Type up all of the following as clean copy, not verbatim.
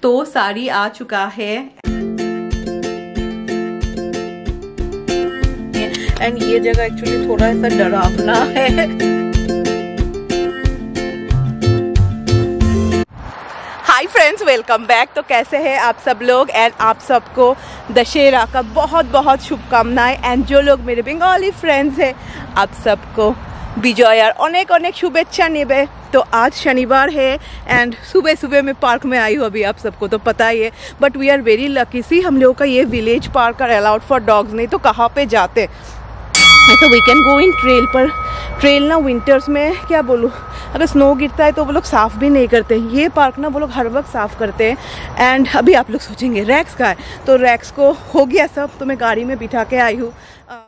तो साड़ी आ चुका है एंड ये जगह एक्चुअली थोड़ा सा डरावना है। Hi friends, welcome back. तो कैसे हैं आप सब लोग एंड आप सबको दशहरा का बहुत बहुत शुभकामनाएं एंड जो लोग मेरे बंगाली फ्रेंड्स हैं आप सबको বিজয়ার অনেক অনেক शुभेच्छा नेबे। तो आज शनिवार है एंड सुबह सुबह मैं पार्क में आई हूँ, अभी आप सबको तो पता ही है, but we are very lucky. See हम लोगों का ये village park are allowed for dogs, नहीं तो कहाँ पे जाते। तो we can go in trail, पर ट्रेल ना विंटर्स में क्या बोलूँ, अगर स्नो गिरता है तो वो लोग साफ़ भी नहीं करते। ये पार्क ना वो लोग हर वक्त साफ़ करते हैं। एंड अभी आप लोग सोचेंगे रैक्स का है, तो रैक्स को हो गया सब, तो मैं गाड़ी में बिठा के आई हूँ।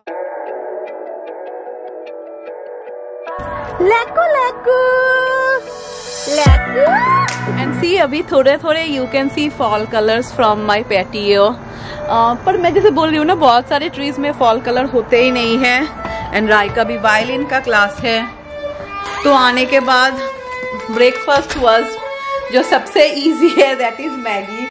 एंड सी अभी थोड़े थोड़े you can see fall colours from my patio. पर मैं जैसे बोल रही हूँ ना, बहुत सारे ट्रीज में फॉल कलर होते ही नहीं है। एंड राय का भी वायलिन का क्लास है, तो आने के बाद ब्रेकफास्ट वाज जो सबसे इजी है, that is Maggi.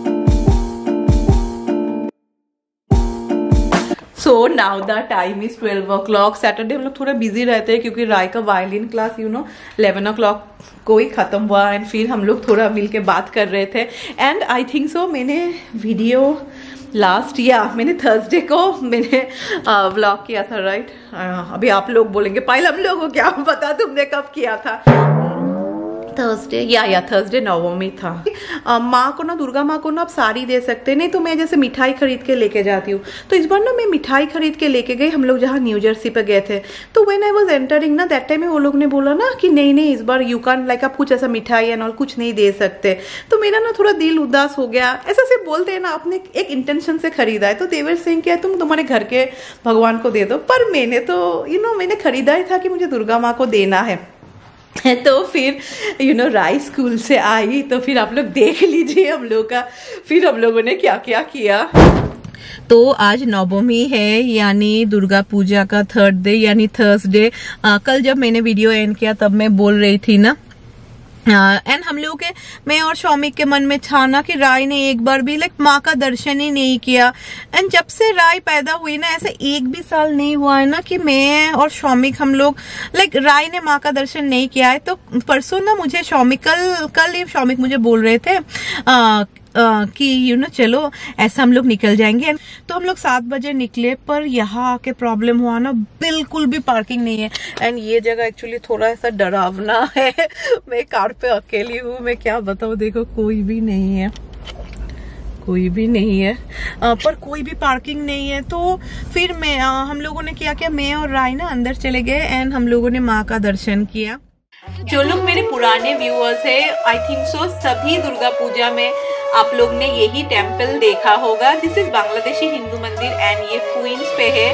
So now the time is 12 o'clock। Saturday हम लोग थोड़ा बिजी रहते हैं क्योंकि राय का वायलिन क्लास 11 o'clock को ही खत्म हुआ एंड फिर हम लोग थोड़ा मिल के बात कर रहे थे। एंड आई थिंक सो मैंने वीडियो लास्ट मैंने थर्सडे को मैंने व्लॉग किया था, राइट। अभी आप लोग बोलेंगे पायल हम लोगों को क्या पता तुमने कब किया था। थर्सडे या थर्सडे नवमी था। माँ को ना, दुर्गा माँ को ना आप साड़ी दे सकते हैं, नहीं तो मैं जैसे मिठाई खरीद के लेके जाती हूँ। तो इस बार ना मैं मिठाई खरीद के लेके गई, हम लोग जहाँ न्यू जर्सी पे गए थे। तो व्हेन आई वाज एंटरिंग ना, दैट टाइम में वो लोग ने बोला ना कि नहीं इस बार यू कैन लाइक आप कुछ ऐसा मिठाई एंड ऑल कुछ नहीं दे सकते। तो मेरा ना थोड़ा दिल उदास हो गया। ऐसा सिर्फ बोलते हैं ना, आपने एक इंटेंशन से खरीदा है, तो देवर सिंह क्या तुम तुम्हारे घर के भगवान को दे दो। पर मैंने तो मैंने खरीदा ही था कि मुझे दुर्गा माँ को देना है। तो फिर राय स्कूल से आई, तो फिर आप लोग देख लीजिए हम लोग का फिर हम लोगों ने क्या क्या किया। तो आज नवमी है, यानी दुर्गा पूजा का थर्ड डे यानी थर्सडे। कल जब मैंने वीडियो एंड किया तब मैं बोल रही थी ना, एंड हम लोग के, मैं और शौमिक के मन में था ना कि राय ने एक बार भी लाइक माँ का दर्शन ही नहीं किया। एंड जब से राय पैदा हुई ना, ऐसे एक भी साल नहीं हुआ है ना कि मैं और शौमिक हम लोग लाइक राय ने माँ का दर्शन नहीं किया है। तो परसों ना मुझे शौमिक कल ही शौमिक मुझे बोल रहे थे कि चलो ऐसा हम लोग निकल जाएंगे। तो हम लोग 7 बजे निकले, पर यहाँ आके प्रॉब्लम हुआ ना, बिल्कुल भी पार्किंग नहीं है। एंड ये जगह एक्चुअली थोड़ा सा डरावना है। मैं कार पे अकेली हूँ, मैं क्या बताऊँ, देखो कोई भी नहीं है, कोई भी नहीं है, पर कोई भी पार्किंग नहीं है। तो फिर हम लोगों ने किया, मैं और राय ना अंदर चले गए एंड हम लोगों ने माँ का दर्शन किया। जो लोग मेरे पुराने व्यूअर्स है, आई थिंक सो सभी दुर्गा पूजा में आप लोग ने यही टेम्पल देखा होगा। दिस इज बांग्लादेशी हिंदू मंदिर एंड ये क्वींस पे है।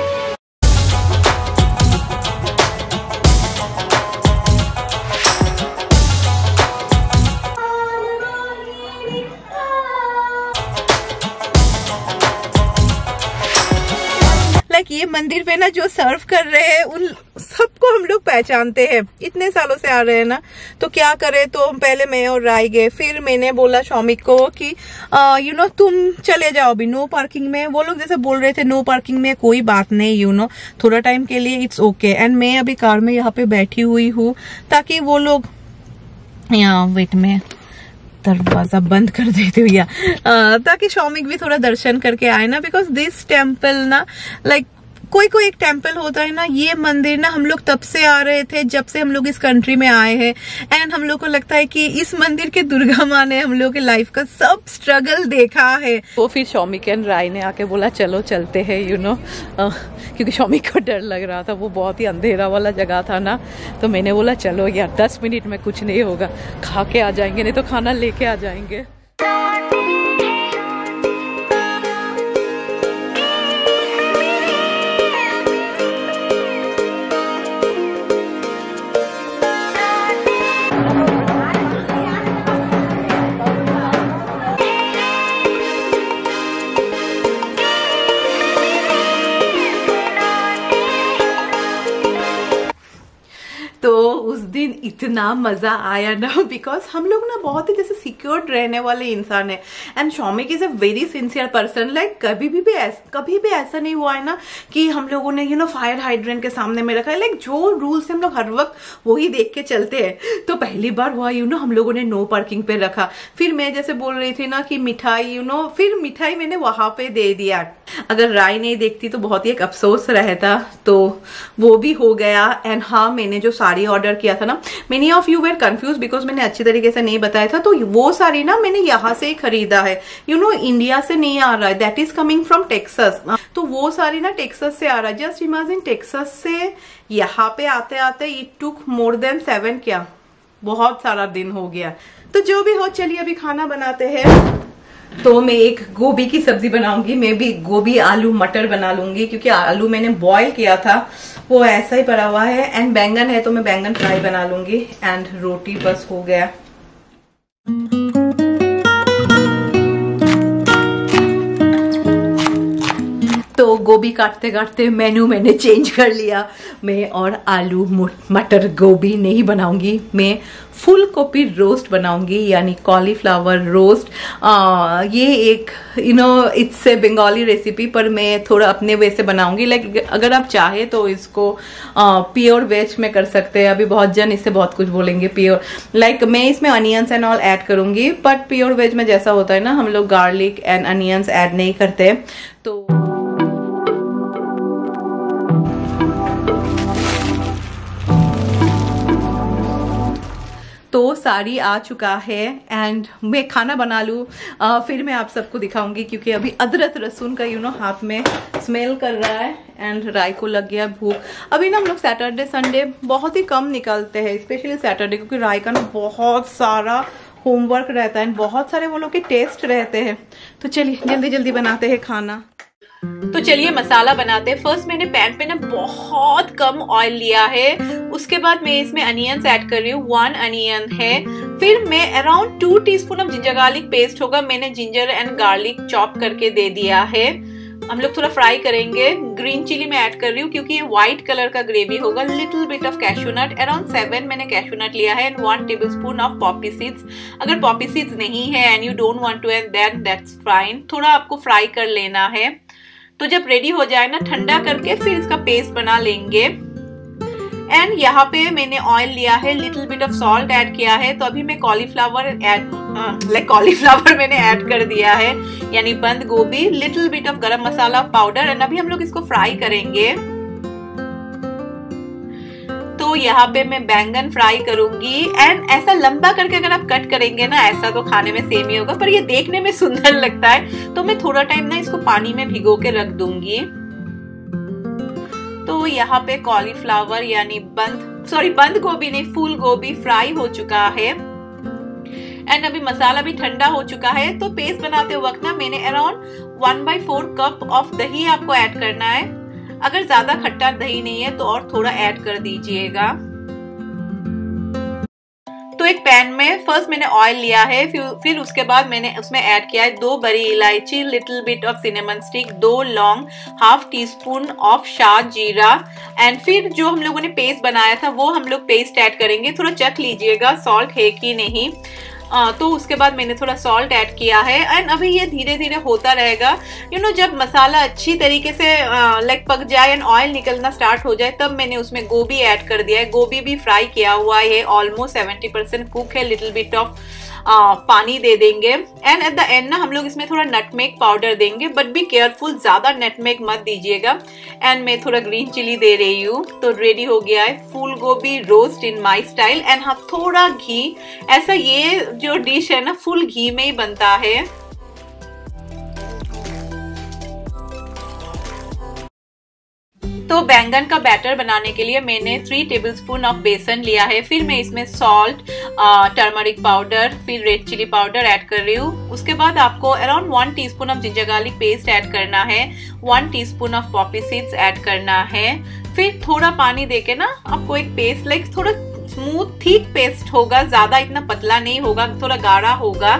ये मंदिर पे ना जो सर्व कर रहे हैं उन सबको हम लोग पहचानते हैं, इतने सालों से आ रहे हैं ना। तो क्या करे, तो पहले मैं और राय गए, फिर मैंने बोला शौमिक को कि तुम चले जाओ अभी नो पार्किंग में। वो लोग जैसे बोल रहे थे नो पार्किंग में कोई बात नहीं, थोड़ा टाइम के लिए इट्स ओके। एंड मैं अभी कार में यहाँ पे बैठी हुई हूँ ताकि वो लोग वेट में दरवाजा बंद कर देते हुए ताकि शौमिक भी थोड़ा दर्शन करके आए ना। बिकॉज दिस टेम्पल ना लाइक कोई एक टेम्पल होता है ना, ये मंदिर ना हम लोग तब से आ रहे थे जब से हम लोग इस कंट्री में आए हैं। एंड हम लोग को लगता है कि इस मंदिर के दुर्गा माँ ने हम लोग के लाइफ का सब स्ट्रगल देखा है। तो फिर शौमिक एंड राय ने आके बोला चलो चलते हैं, क्योंकि शौमिक को डर लग रहा था, वो बहुत ही अंधेरा वाला जगह था ना। तो मैंने बोला चलो यार 10 मिनट में कुछ नहीं होगा, खा के आ जाएंगे, नहीं तो खाना लेके आ जाएंगे। इतना मजा आया ना, बिकॉज हम लोग ना बहुत ही जैसे सिक्योर्ड रहने वाले इंसान है and Shoumik is a very sincere person. Like कभी भी ऐसा नहीं हुआ है ना कि हम लोगों ने फायर हाइड्रेंट के सामने में रखा है। लाइक जो रूल्स हम लोग हर वक्त वही देख के चलते हैं। तो पहली बार हुआ हम लोगों ने नो पार्किंग पे रखा। फिर मैं जैसे बोल रही थी ना कि मिठाई फिर मिठाई मैंने वहां पे दे दिया। अगर राय नहीं देखती तो बहुत ही एक अफसोस रहता, तो वो भी हो गया। एंड हाँ, मैंने जो साड़ी ऑर्डर किया था ना, many of you were confuse because मैंने अच्छी तरीके से नहीं बताया था। तो वो साड़ी ना मैंने यहाँ से ही खरीदा है, इंडिया से नहीं आ रहा है, that is coming from Texas. तो वो साड़ी ना टेक्सास से आ रहा है। जस्ट इमेजिन, टेक्सास से यहाँ पे आते आते इट टुक मोर देन 7 क्या बहुत सारा दिन हो गया। तो जो भी हो, चलिए अभी खाना बनाते हैं। तो मैं एक गोभी की सब्जी बनाऊंगी, मैं भी गोभी आलू मटर बना लूंगी क्योंकि आलू मैंने बॉईल किया था, वो ऐसा ही पड़ा हुआ है। एंड बैंगन है तो मैं बैंगन फ्राई बना लूंगी एंड रोटी बस हो गया। तो गोभी काटते काटते मेन्यू मैंने चेंज कर लिया। मैं और आलू मटर गोभी नहीं बनाऊंगी, मैं फुल गोभी रोस्ट बनाऊंगी, यानी कॉलीफ्लावर रोस्ट। ये एक इट्स ए बंगाली रेसिपी, पर मैं थोड़ा अपने वे से बनाऊंगी। लाइक अगर आप चाहे तो इसको प्योर वेज में कर सकते हैं। अभी बहुत जन इससे बहुत कुछ बोलेंगे प्योर, लाइक मैं इसमें अनियंस एंड ऑल ऐड करूंगी, बट प्योर वेज में जैसा होता है ना, हम लोग गार्लिक एंड अनियंस ऐड नहीं करते। तो साड़ी आ चुका है एंड मैं खाना बना लूँ, फिर मैं आप सबको दिखाऊंगी क्योंकि अभी अदरक लहसुन का हाथ में स्मेल कर रहा है एंड राय को लग गया भूख। अभी ना हम लोग सैटरडे संडे बहुत ही कम निकलते हैं, स्पेशली सैटरडे, क्योंकि राय का ना बहुत सारा होमवर्क रहता है, बहुत सारे वो लोग के टेस्ट रहते हैं। तो चलिए जल्दी जल्दी बनाते हैं खाना। तो चलिए मसाला बनाते हैं। फर्स्ट मैंने पैन पे ना बहुत कम ऑयल लिया है, उसके बाद मैं इसमें अनियंस ऐड कर रही हूँ। 1 अनियन है, फिर मैं around 2 teaspoon of ginger garlic paste होगा, मैंने जिंजर एंड गार्लिक चॉप करके दे दिया है। हम लोग थोड़ा फ्राई करेंगे। ग्रीन चिली मैं ऐड कर रही हूँ क्योंकि ये व्हाइट कलर का ग्रेवी होगा। Little bit of cashew nut, around 7 मैंने कैशू नट लिया है, and 1 tablespoon of poppy seeds. अगर पॉपी सीड्स नहीं है and you don't want to add that's fine, थोड़ा आपको फ्राई कर लेना है। तो जब रेडी हो जाए ना, ठंडा करके फिर इसका पेस्ट बना लेंगे। एंड यहाँ पे मैंने ऑयल लिया है, little bit of salt add किया है। तो अभी मैं कॉलीफ्लावर मैंने ऐड कर दिया है, यानी बंद गोभी, लिटिल बिट ऑफ गरम मसाला पाउडर, एंड अभी हम लोग इसको फ्राई करेंगे। तो यहाँ पे मैं बैंगन फ्राई करूंगी एंड ऐसा लंबा करके अगर आप कट करेंगे ना, ऐसा तो खाने में सेम ही होगा, पर ये देखने में सुंदर लगता है। तो मैं थोड़ा टाइम ना इसको पानी में भिगो के रख दूंगी। तो यहाँ पे कॉलीफ्लावर यानी बंद गोभी नहीं, फूल गोभी फ्राई हो चुका है एंड अभी मसाला भी ठंडा हो चुका है। तो पेस्ट बनाते वक्त ना मैंने अराउंड 1/4 कप ऑफ दही आपको ऐड करना है। अगर ज्यादा खट्टा दही नहीं है तो और थोड़ा ऐड कर दीजिएगा। तो एक पैन में फर्स्ट मैंने ऑयल लिया है, फिर उसके बाद मैंने उसमें ऐड किया है 2 बड़ी इलायची, little bit of cinnamon stick, 2 लौंग, 1/2 टीस्पून ऑफ शाह जीरा, एंड फिर जो हम लोगों ने पेस्ट बनाया था वो हम लोग पेस्ट ऐड करेंगे। थोड़ा चख लीजिएगा सॉल्ट है कि नहीं। तो उसके बाद मैंने थोड़ा सॉल्ट ऐड किया है एंड अभी ये धीरे धीरे होता रहेगा। जब मसाला अच्छी तरीके से लाइक पक जाए एंड ऑयल निकलना स्टार्ट हो जाए, तब मैंने उसमें गोभी ऐड कर दिया है। गोभी भी फ्राई किया हुआ है, ऑलमोस्ट 70% कुक है। लिटिल बिट ऑफ पानी दे देंगे एंड एट द एंड ना हम लोग इसमें थोड़ा नटमेग पाउडर देंगे, बट बी केयरफुल, ज्यादा नटमेग मत दीजिएगा। एंड मैं थोड़ा ग्रीन चिली दे रही हूँ। तो रेडी हो गया है फूल गोभी roast in my style. And हाँ, थोड़ा घी, ऐसा ये जो डिश है ना फुल घी में ही बनता है। तो बैंगन का बैटर बनाने के लिए मैंने 3 टेबलस्पून ऑफ बेसन लिया है, फिर मैं इसमें सॉल्ट, टर्मरिक पाउडर, फिर रेड चिली पाउडर ऐड कर रही हूँ। उसके बाद आपको around 1 teaspoon of ginger garlic paste add करना है, 1 teaspoon of poppy seeds add करना है। फिर थोड़ा पानी देके ना आपको एक पेस्ट, लाइक थोड़ा स्मूथ थिक पेस्ट होगा, ज्यादा इतना पतला नहीं होगा, थोड़ा गाढ़ा होगा।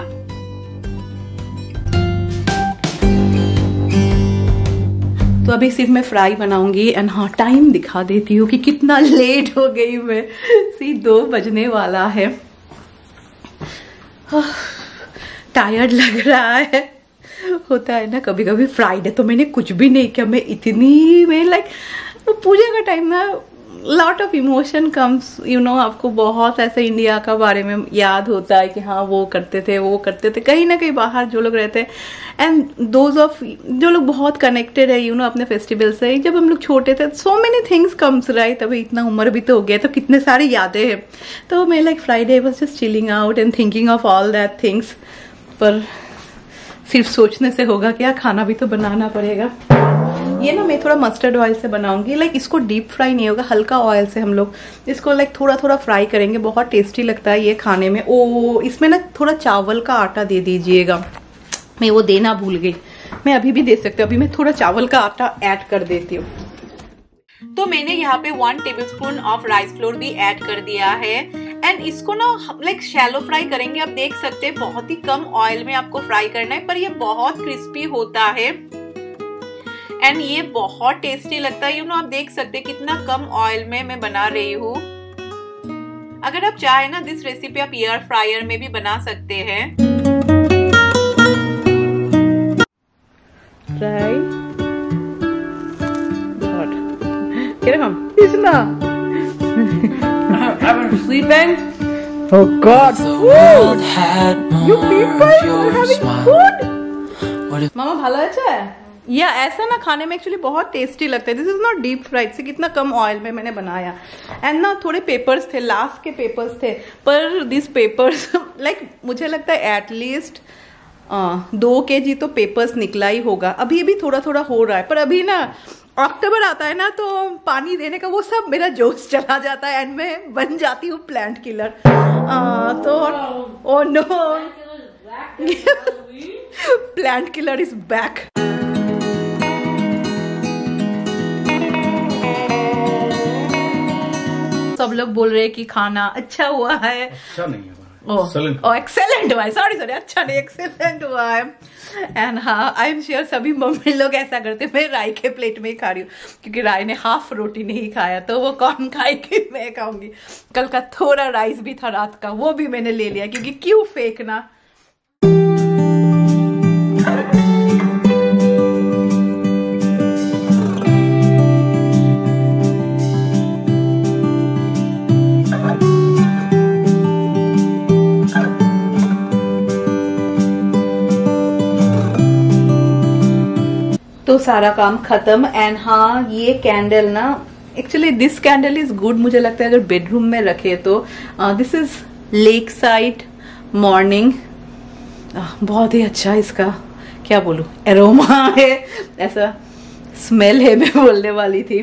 तो अभी सिर्फ मैं फ्राई बनाऊंगी। एंड हाँ, टाइम दिखा देती हूँ कि कितना लेट हो गई मैं। 2 बजने वाला है। टायर्ड लग रहा है। होता है ना कभी कभी। फ्राइडे तो मैंने कुछ भी नहीं किया। मैं लाइक पूजा का टाइम ना lot of emotion comes, you know. आपको बहुत ऐसे इंडिया का बारे में याद होता है कि हाँ वो करते थे कहीं ना कहीं बाहर जो लोग रहते हैं। एंड दोज ऑफ जो लोग बहुत कनेक्टेड है, यू नो, अपने फेस्टिवल से। जब हम लोग छोटे थे, so many things comes right. अभी इतना उम्र भी तो हो गया, तो कितने सारी यादें हैं। तो मैं like Friday was just chilling out and thinking of all that things. पर सिर्फ सोचने से होगा क्या, खाना भी तो बनाना पड़ेगा। ये ना मैं थोड़ा मस्टर्ड ऑयल से बनाऊंगी। लाइक इसको डीप फ्राई नहीं होगा, हल्का ऑयल से हम लोग इसको लाइक थोड़ा थोड़ा फ्राई करेंगे। बहुत टेस्टी लगता है ये खाने में। ओ, इसमें ना थोड़ा चावल का आटा दे दीजिएगा। मैं वो देना भूल गई। मैं अभी भी दे सकती हूँ। अभी मैं थोड़ा चावल का आटा ऐड कर देती हूँ। तो मैंने यहाँ पे 1 टेबलस्पून ऑफ राइस फ्लोर भी ऐड कर दिया है। एंड इसको ना लाइक शैलो फ्राई करेंगे। आप देख सकते हैं बहुत ही कम ऑयल में आपको फ्राई करना है, पर ये बहुत क्रिस्पी होता है एंड ये बहुत टेस्टी लगता है। यू नो, आप देख सकते हैं कितना कम ऑयल में मैं बना रही हूँ। अगर आप चाहे ना, दिस रेसिपी आप एयर फ्रायर में भी बना सकते हैं। I've been sleeping. Oh God! Food! You people are having food? मामा भाला है या ऐसा ना खाने में एक्चुअली बहुत टेस्टी लगता है। This is not deep fried. से कितना कम ऑयल में मैंने बनाया। एंड ना थोड़े पेपर्स थे, लास्ट के पेपर्स थे, पर दिस पेपर्स लाइक मुझे लगता है एटलीस्ट 2 kg तो पेपर्स निकला ही होगा। अभी भी थोड़ा थोड़ा हो रहा है, पर अभी ना अक्टूबर आता है ना, तो पानी देने का वो सब मेरा जोश चला जाता है एंड मैं बन जाती हूँ प्लांट किलर। तो oh no, plant killer is back. सब लोग बोल रहे हैं कि खाना अच्छा हुआ है। अच्छा नहीं है, एक्सेलेंट हुआ है। सॉरी अच्छा नहीं, एक्सेलेंट हुआ है। एंड हाँ, आई एम श्योर सभी मम्मी लोग ऐसा करते। मैं राई के प्लेट में ही खा रही हूँ क्योंकि राई ने हाफ रोटी नहीं खाया, तो वो कौन खाएगी, मैं खाऊंगी। कल का थोड़ा राइस भी था रात का, वो भी मैंने ले लिया क्योंकि क्यों फेंकना। तो सारा काम खत्म। एंड हाँ, ये कैंडल ना, actually this candle is good. मुझे लगता है अगर बेडरूम में रखे तो। This is lake side morning. बहुत ही अच्छा इसका क्या बोलूं, एरोमा है, ऐसा स्मेल है, मैं बोलने वाली थी।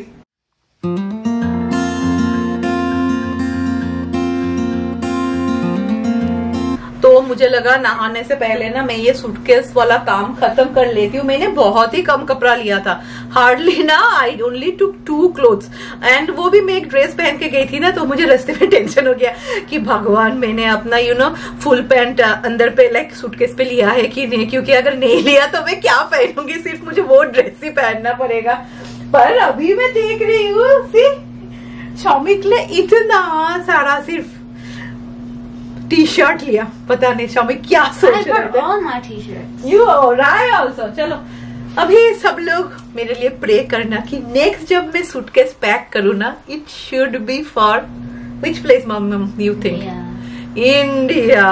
तो मुझे लगा नहाने से पहले ना मैं ये सूटकेस वाला काम खत्म कर लेती हूँ। मैंने बहुत ही कम कपड़ा लिया था, हार्डली ना, I only took 2 clothes. And वो भी मैं एक ड्रेस पहन के गई थी ना, तो मुझे रास्ते में टेंशन हो गया कि भगवान मैंने अपना यू नो फुल पैंट अंदर पे लाइक सूटकेस पे लिया है कि नहीं, क्योंकि अगर नहीं लिया तो मैं क्या पहनूंगी, सिर्फ मुझे वो ड्रेस ही पहनना पड़ेगा। पर अभी मैं देख रही हूँ शॉमी के लिए इतना सारा सिर्फ टी शर्ट लिया। पता नहीं शॉमी क्या सोच रहे थे। You right also. चलो अभी सब लोग मेरे लिए प्रे करना कि नेक्स्ट जब मैं सूटकेस पैक करूँ ना, it should be for which place um you think? India.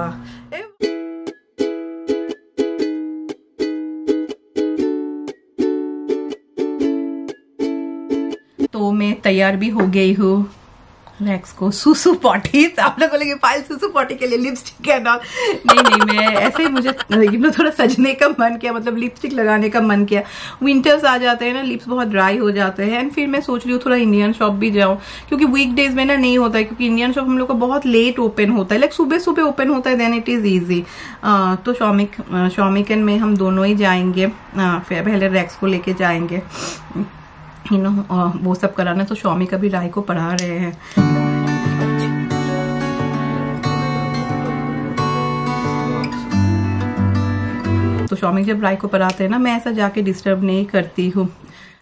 तो मैं तैयार भी हो गई हूँ। रैक्स को सुसु पॉटी, आप लोग बोलेंगे पायल सुसु पॉटी के लिए लिपस्टिक है ना? नहीं, मैं ऐसे ही मुझे थोड़ा सजने का मन किया, मतलब लिपस्टिक लगाने का मन किया। विंटर्स आ जाते हैं ना, लिप्स बहुत ड्राई हो जाते हैं। एंड फिर मैं सोच रही हूँ थोड़ा इंडियन शॉप भी जाऊँ, क्योंकि वीकडेज में ना नहीं होता है, क्योंकि इंडियन शॉप हम लोग का बहुत लेट ओपन होता है, लाइक सुबह सुबह ओपन होता है, देन इट इज ईजी। तो शॉमिक एंड में हम दोनों ही जाएंगे। फिर पहले रैक्स को लेके जाएंगे, यू नो, वो सब कराना। तो शॉमी का भी राय को पढ़ा रहे हैं। तो शॉमी जब राय को पढ़ाते हैं ना, मैं ऐसा जाके डिस्टर्ब नहीं करती हूँ।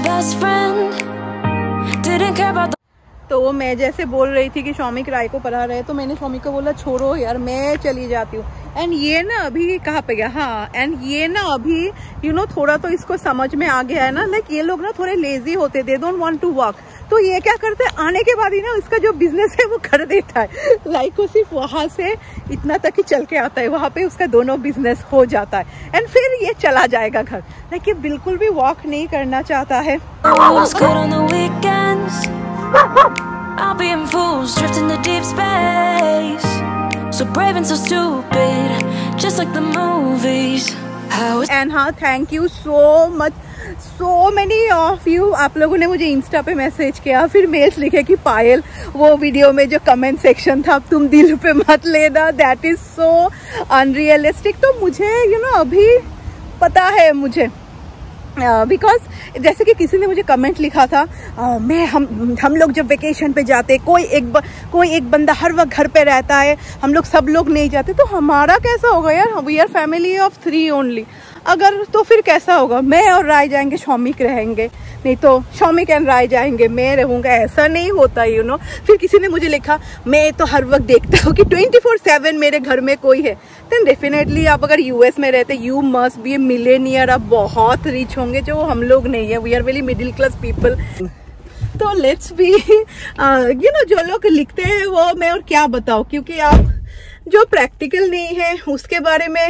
best friend. Didn't care about the तो मैं जैसे बोल रही थी कि शौमिक राय को पढ़ा रहे, तो मैंने शौमिक को बोला छोड़ो यार मैं चली जाती हूँ। एंड ये ना अभी कहाँ पे गया, हाँ, एंड ये ना अभी थोड़ा तो इसको समझ में आ गया है ना, लाइक ये लोग ना थोड़े लेजी होते, they don't want to work. तो ये क्या करते हैं, आने के बाद ही ना इसका जो बिजनेस है वो कर देता है, लाइक वो सिर्फ वहां से इतना तक ही चल के आता है, वहां पे उसका दोनों बिजनेस हो जाता है एंड फिर ये चला जाएगा घर। लाइक ये बिल्कुल भी वॉक नहीं करना चाहता है। was good on the weekends. I'll be in fools drifting to deep space. So brave and so stupid, just like the movies. And हाँ, thank you so much, so many of you. आप लोगों ने मुझे Insta पे message किया, फिर mails लिखे कि पायल वो वीडियो में जो कमेंट सेक्शन था तुम दिल पे मत लेना, दैट इज सो अनरियलिस्टिक। तो मुझे अभी पता है मुझे, बिकॉज जैसे कि किसी ने मुझे कमेंट लिखा था, हम लोग जब वेकेशन पे जाते, कोई एक बंदा हर वक्त घर पे रहता है, हम लोग सब लोग नहीं जाते, तो हमारा कैसा होगा यार, we are family of 3 only. अगर तो फिर कैसा होगा, मैं और राय जाएंगे, शौमिक रहेंगे, नहीं तो शौमिक एंड राय जाएंगे, मैं रहूंगा, ऐसा नहीं होता फिर किसी ने मुझे लिखा, मैं तो हर वक्त देखता हूँ कि 24/7 मेरे घर में कोई है। देन डेफिनेटली आप अगर यूएस में रहते, you must be a millionaire, आप बहुत रिच होंगे, जो हम लोग नहीं है, we are very middle class people. तो लेट्स बी जो लोग लिखते हैं वो मैं और क्या बताऊँ, क्योंकि आप जो प्रैक्टिकल नहीं है उसके बारे में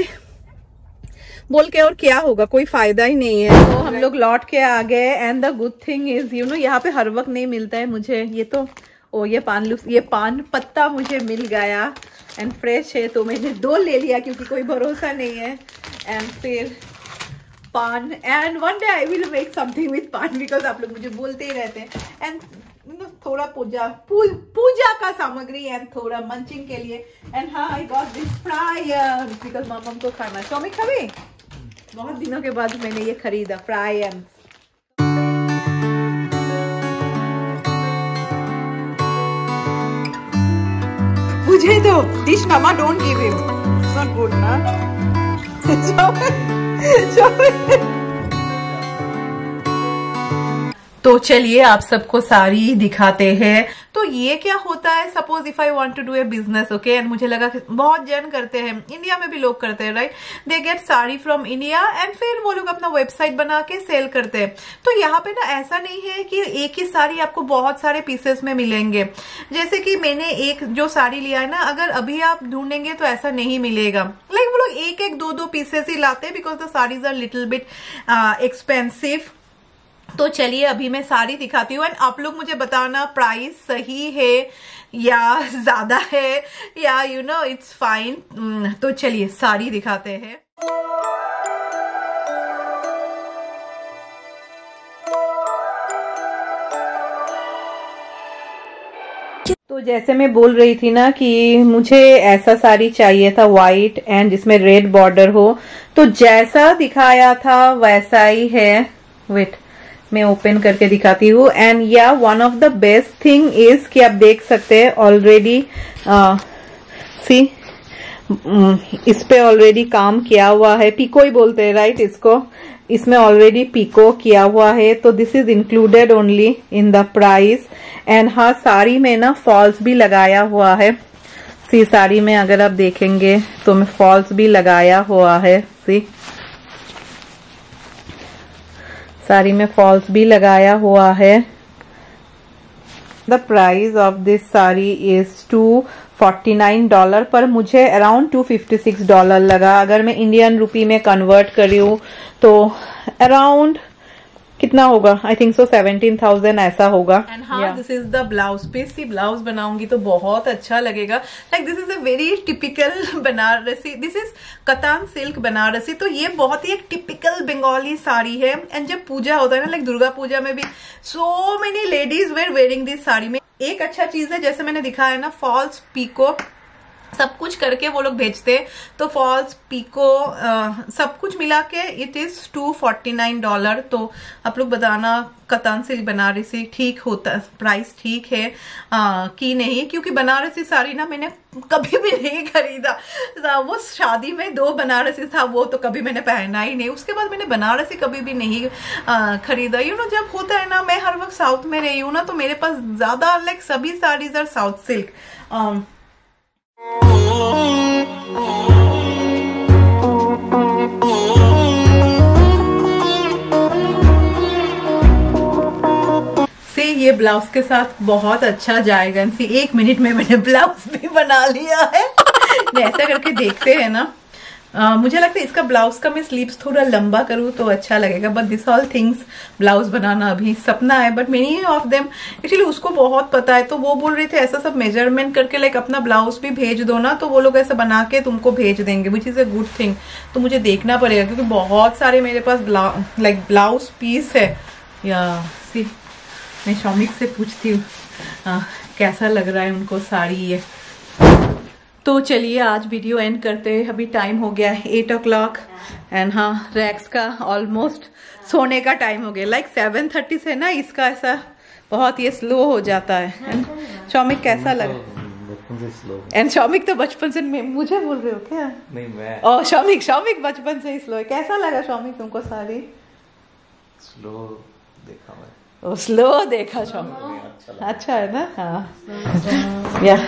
बोल के और क्या होगा, कोई फायदा ही नहीं है। तो हम लोग लौट के आ गए and the good thing is यहाँ पे हर वक्त नहीं मिलता है मुझे, ये पान पत्ता मुझे मिल गया एंड फ्रेश है, तो मैंने 2 ले लिया क्योंकि कोई भरोसा नहीं है। एंड फिर पान, and one day I will make something with paan, because आप लोग मुझे बोलते ही रहते हैं। एंड थोड़ा पूजा का सामग्री एंड थोड़ा मंचिंग के लिए। एंड हाँ, I got this fryer because mumma को खाना है। शौमिक खावे, बहुत दिनों के बाद मैंने ये खरीदा फ्रायर। मुझे दो dish, mama don't give him, it's not good ना। तो चलिए आप सबको साड़ी दिखाते हैं। तो ये क्या होता है, suppose if I want to do a business, okay, and मुझे लगा कि बहुत जन करते हैं, इंडिया में भी लोग करते हैं, right, they get sari from India and फिर वो लोग अपना वेबसाइट बना के सेल करते हैं। तो यहाँ पे ना ऐसा नहीं है कि एक ही साड़ी आपको बहुत सारे पीसेस में मिलेंगे। जैसे कि मैंने एक जो साड़ी लिया है ना, अगर अभी आप ढूंढेंगे तो ऐसा नहीं मिलेगा, लाइक वो लोग एक 2 पीसेस ही लाते हैं, because the saris are little bit expensive. तो चलिए अभी मैं साड़ी दिखाती हूँ एंड आप लोग मुझे बताना प्राइस सही है या ज्यादा है या इट्स फाइन। तो चलिए साड़ी दिखाते हैं। तो जैसे मैं बोल रही थी ना कि मुझे ऐसा साड़ी चाहिए था व्हाइट एंड जिसमें रेड बॉर्डर हो, तो जैसा दिखाया था वैसा ही है। वेट, मैं ओपन करके दिखाती हूँ। एंड या one of the best thing is कि आप देख सकते हैं ऑलरेडी, सी इस पे ऑलरेडी काम किया हुआ है, पीको ही बोलते हैं राइट इसको, इसमें ऑलरेडी पीको किया हुआ है। तो this is included only in the price. And हाँ, साड़ी में ना फॉल्स भी लगाया हुआ है। सी साड़ी में अगर आप देखेंगे तो मैं फॉल्स भी लगाया हुआ है, सी साड़ी में फॉल्स भी लगाया हुआ है। The price of this sari is $249, पर मुझे अराउंड $256 लगा। अगर मैं इंडियन रुपी में कन्वर्ट करी हूँ तो अराउंड कितना होगा, आई थिंक सो 17,000 ऐसा होगा। एंड हाँ, this is the blouse piece. See blouse बनाऊंगी तो बहुत अच्छा लगेगा। Like this is a very typical Banarasi, this is Katan silk Banarasi. तो ये बहुत ही एक टिपिकल बंगाली साड़ी है। एंड जब पूजा होता है ना, लाइक दुर्गा पूजा में भी so many ladies were wearing this sari में। एक अच्छा चीज है, जैसे मैंने दिखाया ना, फॉल्स पीको सब कुछ करके वो लोग भेजते। तो फॉल्स पिको सब कुछ मिला के इट इज $249। तो आप लोग बताना कतान सिल्क बनारसी ठीक होता, प्राइस ठीक है कि नहीं, क्योंकि बनारसी साड़ी ना मैंने कभी भी नहीं खरीदा। वो शादी में 2 बनारसी था, वो तो कभी मैंने पहना ही नहीं। उसके बाद मैंने बनारसी कभी भी नहीं खरीदा। जब होता है ना, मैं हर वक्त साउथ में रही हूँ ना, तो मेरे पास ज्यादा लाइक सभी साड़ीज आर साउथ सिल्क। से ये ब्लाउज के साथ बहुत अच्छा जाएगा। 1 मिनट में मैंने ब्लाउज भी बना लिया है। ऐसा करके देखते हैं ना, मुझे लगता है इसका ब्लाउज का मैं स्लीव्स थोड़ा लंबा करूँ तो अच्छा लगेगा। But this all things blouse बनाना अभी सपना है, but many of them actually उसको बहुत पता है। तो वो बोल रहे थे ऐसा सब मेजरमेंट करके लाइक अपना ब्लाउज भी भेज दो ना, तो वो लोग ऐसा बना के तुमको भेज देंगे, which is a good thing. तो मुझे देखना पड़ेगा, क्योंकि बहुत सारे मेरे पास ब्लाउज पीस है। या सी मैं शौमिक से पूछती हूँ कैसा लग रहा है उनको साड़ी ये। तो चलिए आज वीडियो एंड करते हैं। अभी टाइम हो गया है 8 o'clock एंड हाँ, रैक्स का ऑलमोस्ट सोने का टाइम हो गया। लाइक 7:30 से ना इसका ऐसा बहुत ये स्लो हो जाता है। शौमिक कैसा लगा? बचपन से स्लो। एंड शौमिक तो बचपन से मुझे बोल रहे हो क्या? नहीं मैं। ओ शौमिक बचपन से ही स्लो है। कैसा लगा शौमिक तुमको साड़ी? स्लो देखा मैं। ओ स्लो देखा शौमिक, अच्छा है ना? हाँ या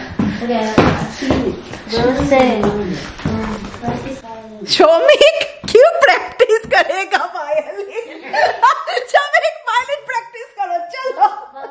शौमिक क्यों प्रैक्टिस करेगा वायलिन? शौमिक वायलिन प्रैक्टिस करो, चलो।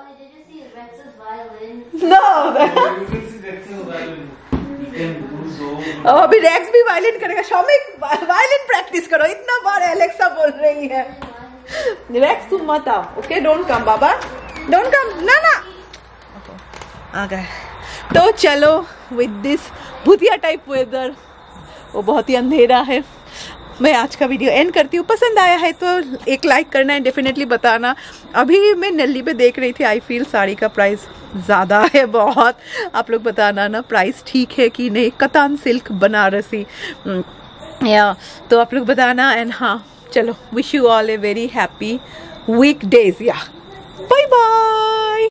अभी रेक्स भी वायलिन करेगा। शौमिक वायलिन प्रैक्टिस करो, इतना बार एलेक्सा बोल रही है। रेक्स तुम मत आओ, ओके? डोंट कम बाबा, डोंट कम। ना आ गए। तो चलो विद दिस भूतिया टाइप वेदर, वो बहुत ही अंधेरा है, मैं आज का वीडियो एंड करती हूँ। पसंद आया है तो एक लाइक करना है, डेफिनेटली बताना। अभी मैं नल्ली पे देख रही थी, आई फील साड़ी का प्राइस ज़्यादा है बहुत। आप लोग बताना ना प्राइस ठीक है कि नहीं, कतान सिल्क बनारसी या तो आप लोग बताना। एंड हाँ चलो, wish you all a very happy weekdays. या बाय बाय।